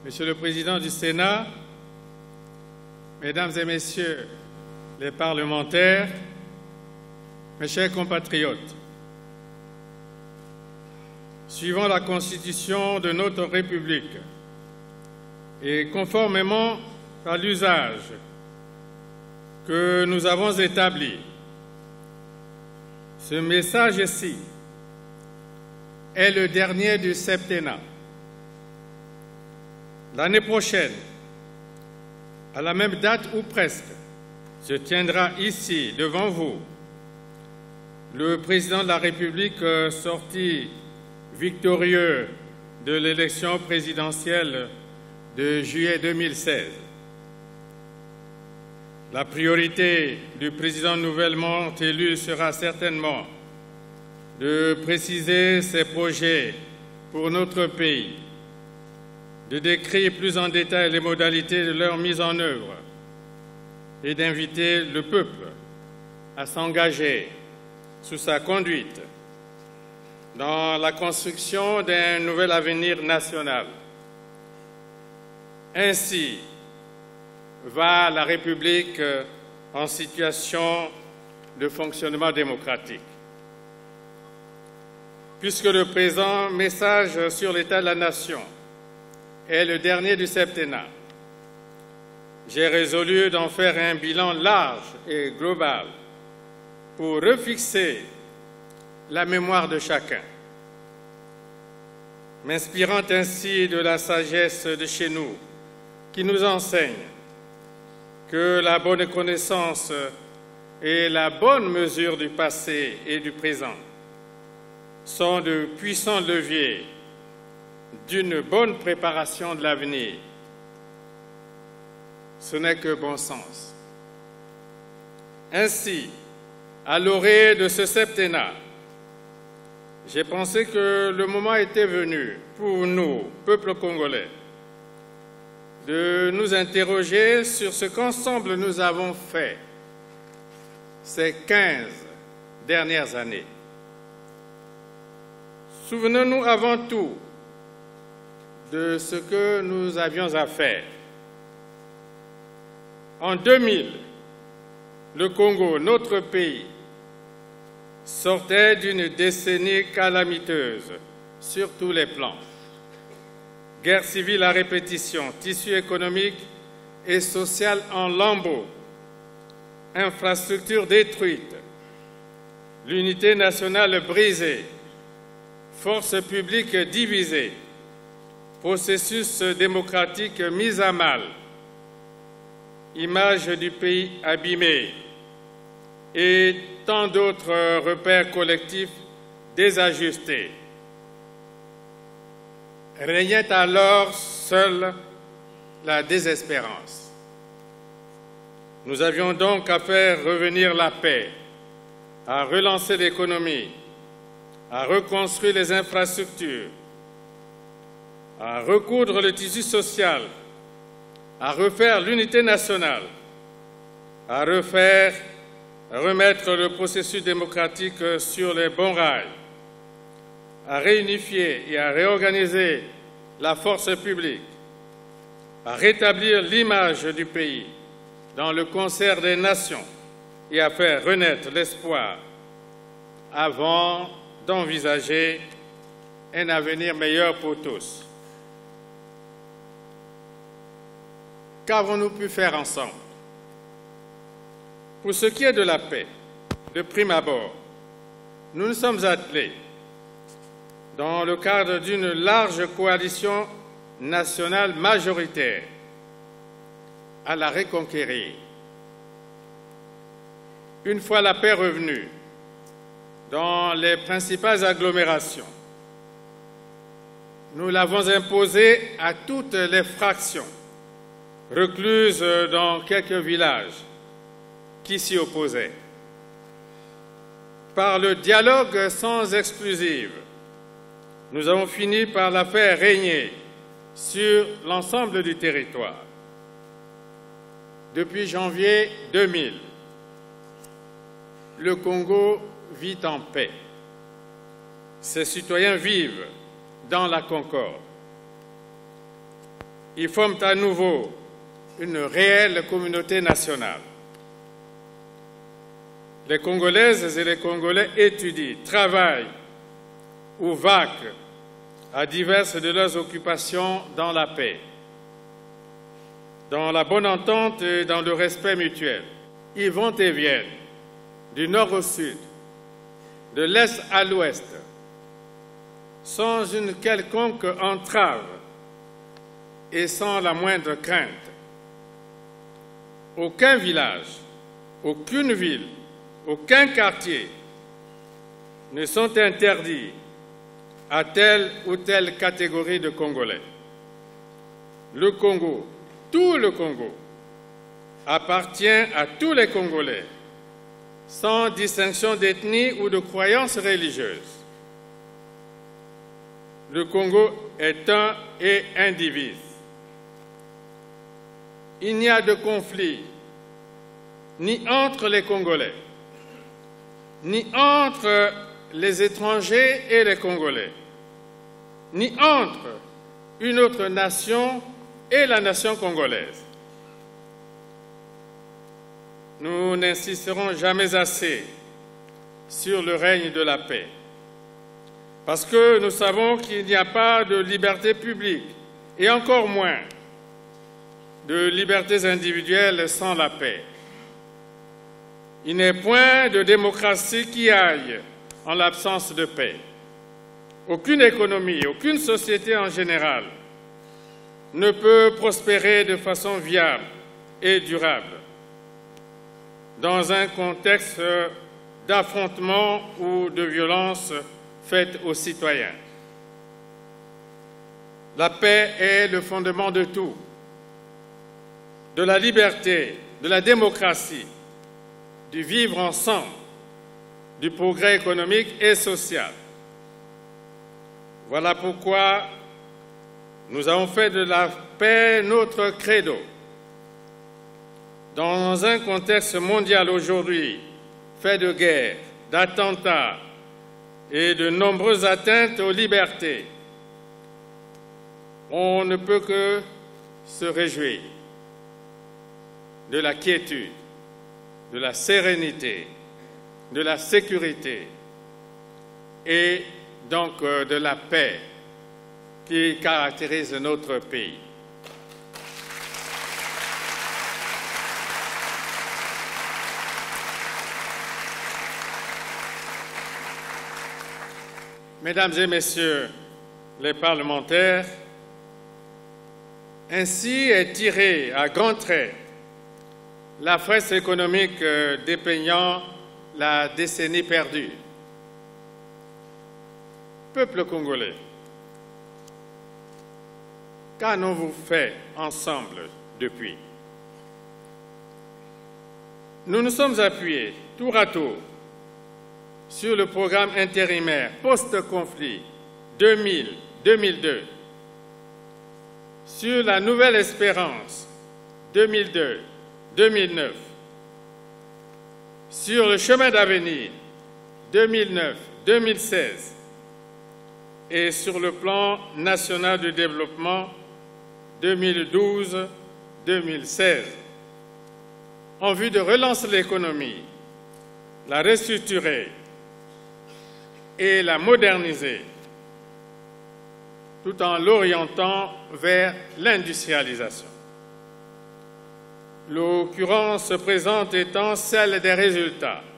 Monsieur le Président du Sénat, Mesdames et Messieurs les parlementaires, mes chers compatriotes, suivant la Constitution de notre République et conformément à l'usage que nous avons établi, ce message-ci est le dernier du septennat. L'année prochaine, à la même date ou presque, se tiendra ici, devant vous, le président de la République sorti victorieux de l'élection présidentielle de juillet 2016. La priorité du président nouvellement élu sera certainement de préciser ses projets pour notre pays, de décrire plus en détail les modalités de leur mise en œuvre et d'inviter le peuple à s'engager sous sa conduite dans la construction d'un nouvel avenir national. Ainsi va la République en situation de fonctionnement démocratique. Puisque le présent message sur l'état de la nation est le dernier du septennat, j'ai résolu d'en faire un bilan large et global pour refixer la mémoire de chacun, m'inspirant ainsi de la sagesse de chez nous qui nous enseigne que la bonne connaissance et la bonne mesure du passé et du présent sont de puissants leviers d'une bonne préparation de l'avenir. Ce n'est que bon sens. Ainsi, à l'orée de ce septennat, j'ai pensé que le moment était venu pour nous, peuple congolais, de nous interroger sur ce qu'ensemble nous avons fait ces 15 dernières années. Souvenons-nous avant tout de ce que nous avions à faire. En 2000, le Congo, notre pays, sortait d'une décennie calamiteuse sur tous les plans. Guerre civile à répétition, tissu économique et social en lambeaux, infrastructures détruites, l'unité nationale brisée, forces publiques divisées, processus démocratique mis à mal, image du pays abîmé et tant d'autres repères collectifs désajustés. Régnait alors seule la désespérance. Nous avions donc à faire revenir la paix, à relancer l'économie, à reconstruire les infrastructures, à recoudre le tissu social, à refaire l'unité nationale, à remettre le processus démocratique sur les bons rails, à réunifier et à réorganiser la force publique, à rétablir l'image du pays dans le concert des nations et à faire renaître l'espoir avant d'envisager un avenir meilleur pour tous. Qu'avons-nous pu faire ensemble? Pour ce qui est de la paix, de prime abord, nous nous sommes attelés, dans le cadre d'une large coalition nationale majoritaire, à la reconquérir. Une fois la paix revenue dans les principales agglomérations, nous l'avons imposée à toutes les fractions recluses dans quelques villages qui s'y opposaient. Par le dialogue sans exclusive, nous avons fini par la faire régner sur l'ensemble du territoire. Depuis janvier 2000, le Congo vit en paix. Ses citoyens vivent dans la concorde. ils forment à nouveau une réelle communauté nationale. Les Congolaises et les Congolais étudient, travaillent ou vaquent à diverses de leurs occupations dans la paix, dans la bonne entente et dans le respect mutuel. Ils vont et viennent, du nord au sud, de l'est à l'ouest, sans une quelconque entrave et sans la moindre crainte. Aucun village, aucune ville, aucun quartier ne sont interdits à telle ou telle catégorie de Congolais. Le Congo, tout le Congo, appartient à tous les Congolais, sans distinction d'ethnie ou de croyance religieuse. Le Congo est un et indivise. Il n'y a de conflit ni entre les Congolais, ni entre les étrangers et les Congolais, ni entre une autre nation et la nation congolaise. Nous n'insisterons jamais assez sur le règne de la paix, parce que nous savons qu'il n'y a pas de liberté publique, et encore moins de libertés individuelles sans la paix. Il n'est point de démocratie qui aille en l'absence de paix. Aucune économie, aucune société en général ne peut prospérer de façon viable et durable dans un contexte d'affrontement ou de violence faite aux citoyens. La paix est le fondement de tout, de la liberté, de la démocratie, du vivre ensemble, du progrès économique et social. Voilà pourquoi nous avons fait de la paix notre credo. Dans un contexte mondial aujourd'hui fait de guerre, d'attentats et de nombreuses atteintes aux libertés, on ne peut que se réjouir de la quiétude, de la sérénité, de la sécurité et donc de la paix qui caractérise notre pays. Mesdames et Messieurs les parlementaires, ainsi est tirée à grands traits la fresque économique dépeignant la décennie perdue. Peuple congolais, qu'avons-nous fait ensemble depuis? Nous nous sommes appuyés tour à tour sur le programme intérimaire post-conflit 2000-2002, sur la Nouvelle Espérance 2002-2009, sur le chemin d'avenir 2009-2016 et sur le plan national de développement 2012-2016, en vue de relancer l'économie, la restructurer et la moderniser, tout en l'orientant vers l'industrialisation. L'occurrence présente étant celle des résultats.